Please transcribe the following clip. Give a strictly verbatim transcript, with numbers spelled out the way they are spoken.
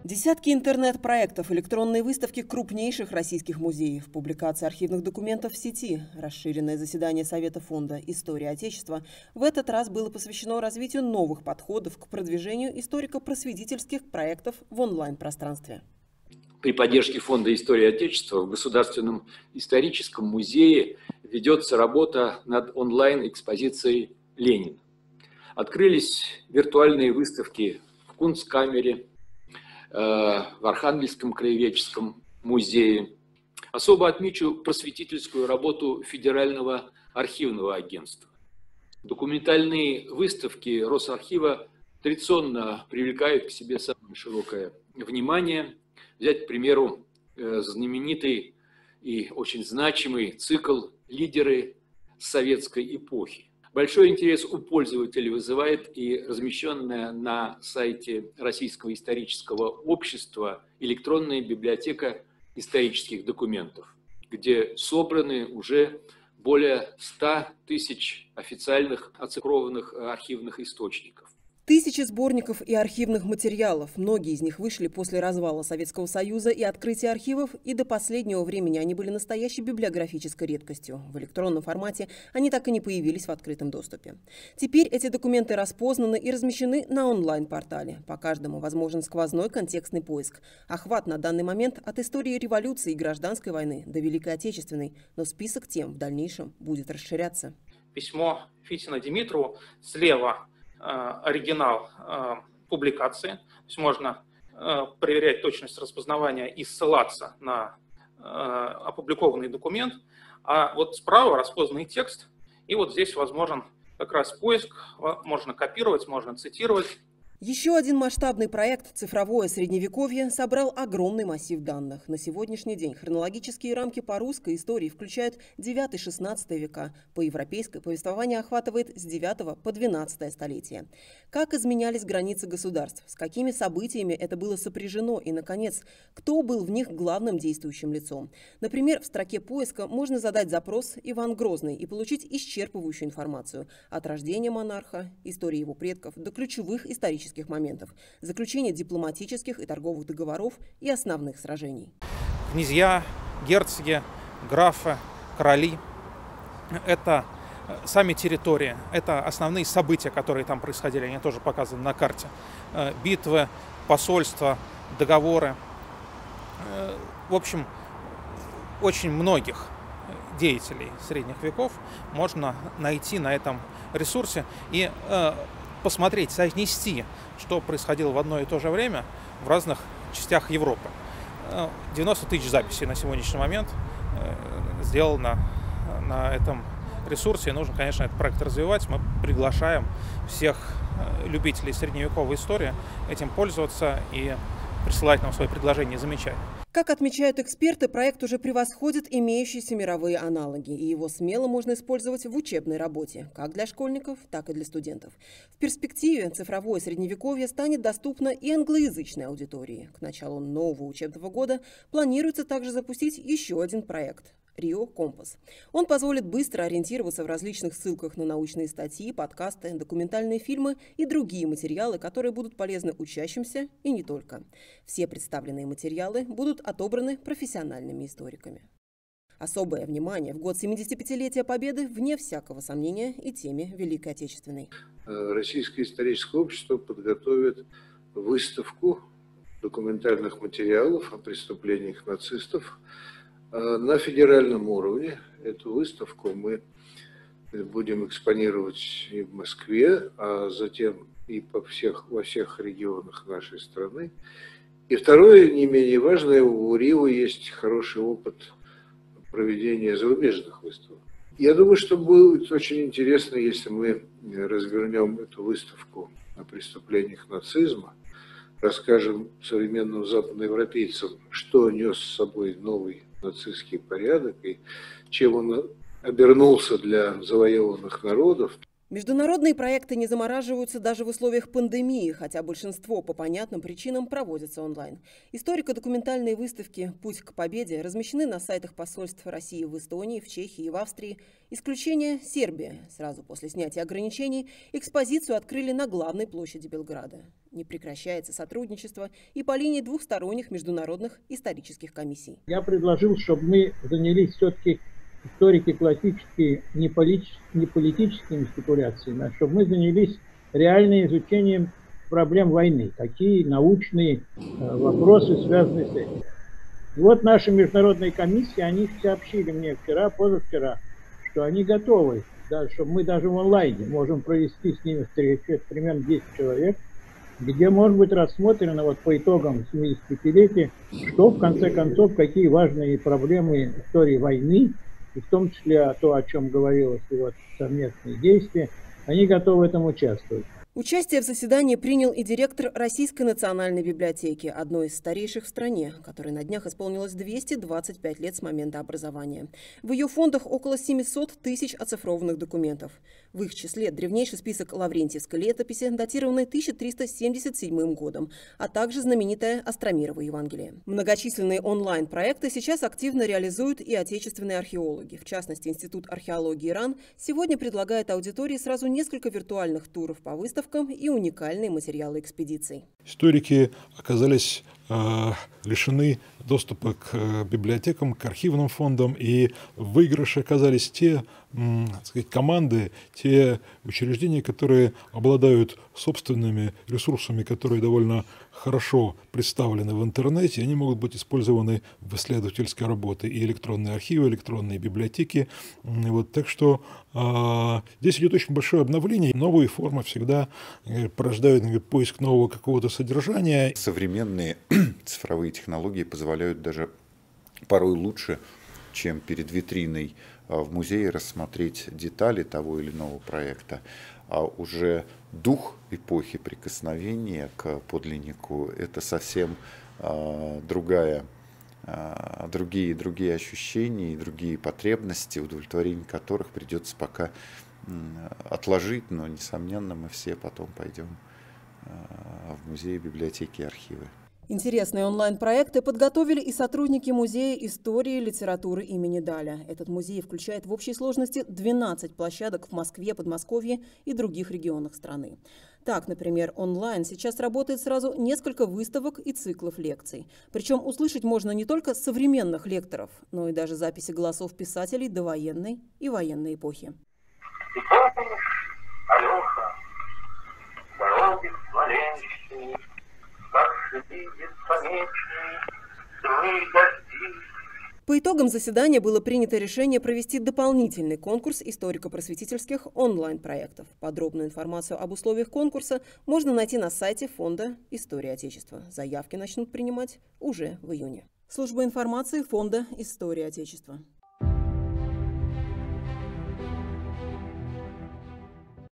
Десятки интернет-проектов, электронные выставки крупнейших российских музеев, публикация архивных документов в сети, расширенное заседание Совета фонда «История Отечества» в этот раз было посвящено развитию новых подходов к продвижению историко-просветительских проектов в онлайн-пространстве. При поддержке Фонда «История Отечества» в Государственном историческом музее ведется работа над онлайн-экспозицией «Ленин». Открылись виртуальные выставки в Кунсткамере, в Архангельском краеведческом музее. Особо отмечу просветительскую работу Федерального архивного агентства. Документальные выставки Росархива традиционно привлекают к себе самое широкое внимание. Взять, к примеру, знаменитый и очень значимый цикл «Лидеры советской эпохи». Большой интерес у пользователей вызывает и размещенная на сайте Российского исторического общества электронная библиотека исторических документов, где собраны уже более ста тысяч официальных оцифрованных архивных источников. Тысячи сборников и архивных материалов. Многие из них вышли после развала Советского Союза и открытия архивов, и до последнего времени они были настоящей библиографической редкостью. В электронном формате они так и не появились в открытом доступе. Теперь эти документы распознаны и размещены на онлайн-портале. По каждому возможен сквозной контекстный поиск. Охват на данный момент от истории революции и гражданской войны до Великой Отечественной, но список тем в дальнейшем будет расширяться. Письмо Фитина Димитру слева оригинал э, публикации, то есть можно э, проверять точность распознавания и ссылаться на э, опубликованный документ, а вот справа распознанный текст, и вот здесь возможен как раз поиск, можно копировать, можно цитировать. Еще один масштабный проект «Цифровое средневековье» собрал огромный массив данных. На сегодняшний день хронологические рамки по русской истории включают девятый-шестнадцатый века. По европейской повествование охватывает с девятого по двенадцатое столетие. Как изменялись границы государств, с какими событиями это было сопряжено и, наконец, кто был в них главным действующим лицом. Например, в строке поиска можно задать запрос «Иван Грозный» и получить исчерпывающую информацию от рождения монарха, истории его предков до ключевых исторических моментов, заключения дипломатических и торговых договоров и основных сражений. Князья, герцоги, графы, короли – это сами территории, это основные события, которые там происходили, они тоже показаны на карте. Битвы, посольства, договоры. В общем, очень многих деятелей средних веков можно найти на этом ресурсе и посмотреть, соотнести, что происходило в одно и то же время в разных частях Европы. девяносто тысяч записей на сегодняшний момент сделано на этом ресурсе. И нужно, конечно, этот проект развивать. Мы приглашаем всех любителей средневековой истории этим пользоваться и присылать нам свои предложения и замечания. Как отмечают эксперты, проект уже превосходит имеющиеся мировые аналоги, и его смело можно использовать в учебной работе, как для школьников, так и для студентов. В перспективе цифровое средневековье станет доступно и англоязычной аудитории. К началу нового учебного года планируется также запустить еще один проект – Рио Компас. Он позволит быстро ориентироваться в различных ссылках на научные статьи, подкасты, документальные фильмы и другие материалы, которые будут полезны учащимся и не только. Все представленные материалы будут отобраны профессиональными историками. Особое внимание в год семидесятипятилетия Победы, вне всякого сомнения, и теме Великой Отечественной. Российское историческое общество подготовит выставку документальных материалов о преступлениях нацистов на федеральном уровне. Эту выставку мы будем экспонировать и в Москве, а затем и по всех, во всех регионах нашей страны. И второе, не менее важное, у Рио есть хороший опыт проведения зарубежных выставок. Я думаю, что будет очень интересно, если мы развернем эту выставку о преступлениях нацизма, расскажем современным западноевропейцам, что нес с собой новый нацистский порядок и чем он обернулся для завоеванных народов. Международные проекты не замораживаются даже в условиях пандемии, хотя большинство по понятным причинам проводятся онлайн. Историко-документальные выставки «Путь к победе» размещены на сайтах посольств России в Эстонии, в Чехии и в Австрии. Исключение – Сербия. Сразу после снятия ограничений экспозицию открыли на главной площади Белграда. Не прекращается сотрудничество и по линии двухсторонних международных исторических комиссий. Я предложил, чтобы мы занялись все-таки историки классические не, полит... не политическими спекуляциями, а чтобы мы занялись реальным изучением проблем войны, какие научные э, вопросы связаны с этим. И вот наши международные комиссии, они сообщили мне вчера, позавчера, что они готовы, да, чтобы мы даже в онлайне можем провести с ними встречу, это примерно десять человек, где может быть рассмотрено вот по итогам семидесятипятилетия, что в конце концов, какие важные проблемы истории войны, и в том числе то, о чем говорилось, и вот совместные действия, они готовы в этом участвовать. Участие в заседании принял и директор Российской национальной библиотеки, одной из старейших в стране, которой на днях исполнилось двести двадцать пять лет с момента образования. В ее фондах около семисот тысяч оцифрованных документов. В их числе древнейший список Лаврентьевской летописи, датированной тысяча триста семьдесят седьмым годом, а также знаменитое Остромирово Евангелие. Многочисленные онлайн-проекты сейчас активно реализуют и отечественные археологи. В частности, Институт археологии РАН сегодня предлагает аудитории сразу несколько виртуальных туров по выставкам и уникальные материалы экспедиций. Историки оказались э, лишены доступа к э, библиотекам, к архивным фондам, и в выигрыше оказались те м, так сказать, команды, те учреждения, которые обладают собственными ресурсами, которые довольно хорошо представлены в интернете, они могут быть использованы в исследовательской работе, и электронные архивы, электронные библиотеки. Вот, так что э, здесь идет очень большое обновление. Новые формы всегда э, порождают э, поиск нового какого-то содержания. Современные цифровые технологии позволяют даже порой лучше, чем перед витриной в музее, рассмотреть детали того или иного проекта. А уже дух эпохи прикосновения к подлиннику – это совсем а, другая, а, другие, другие ощущения и другие потребности, удовлетворение которых придется пока отложить, но, несомненно, мы все потом пойдем а, в музеи, библиотеки и архивы. Интересные онлайн-проекты подготовили и сотрудники Музея истории и литературы имени Даля. Этот музей включает в общей сложности двенадцать площадок в Москве, Подмосковье и других регионах страны. Так, например, онлайн сейчас работает сразу несколько выставок и циклов лекций. Причем услышать можно не только современных лекторов, но и даже записи голосов писателей довоенной и военной эпохи. Ты помнишь, Алеша, дороги смоленщины, как шли бесконечные дни дожди. По итогам заседания было принято решение провести дополнительный конкурс историко-просветительских онлайн-проектов. Подробную информацию об условиях конкурса можно найти на сайте Фонда истории Отечества. Заявки начнут принимать уже в июне. Служба информации Фонда истории Отечества.